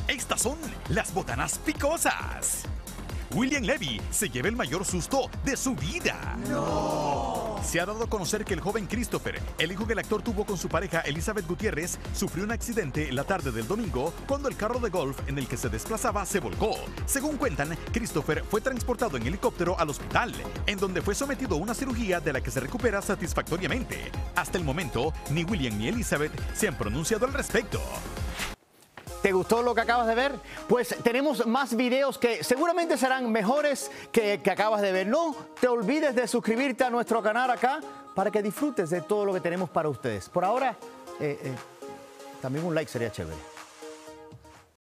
Estas son las botanas picosas. William Levy se lleva el mayor susto de su vida. ¡No! Se ha dado a conocer que el joven Christopher, el hijo que el actor tuvo con su pareja Elizabeth Gutiérrez, sufrió un accidente la tarde del domingo cuando el carro de golf en el que se desplazaba se volcó. Según cuentan, Christopher fue transportado en helicóptero al hospital, en donde fue sometido a una cirugía de la que se recupera satisfactoriamente. Hasta el momento, ni William ni Elizabeth se han pronunciado al respecto. ¿Te gustó lo que acabas de ver? Pues tenemos más videos que seguramente serán mejores que acabas de ver. No te olvides de suscribirte a nuestro canal acá para que disfrutes de todo lo que tenemos para ustedes. Por ahora, también un like sería chévere.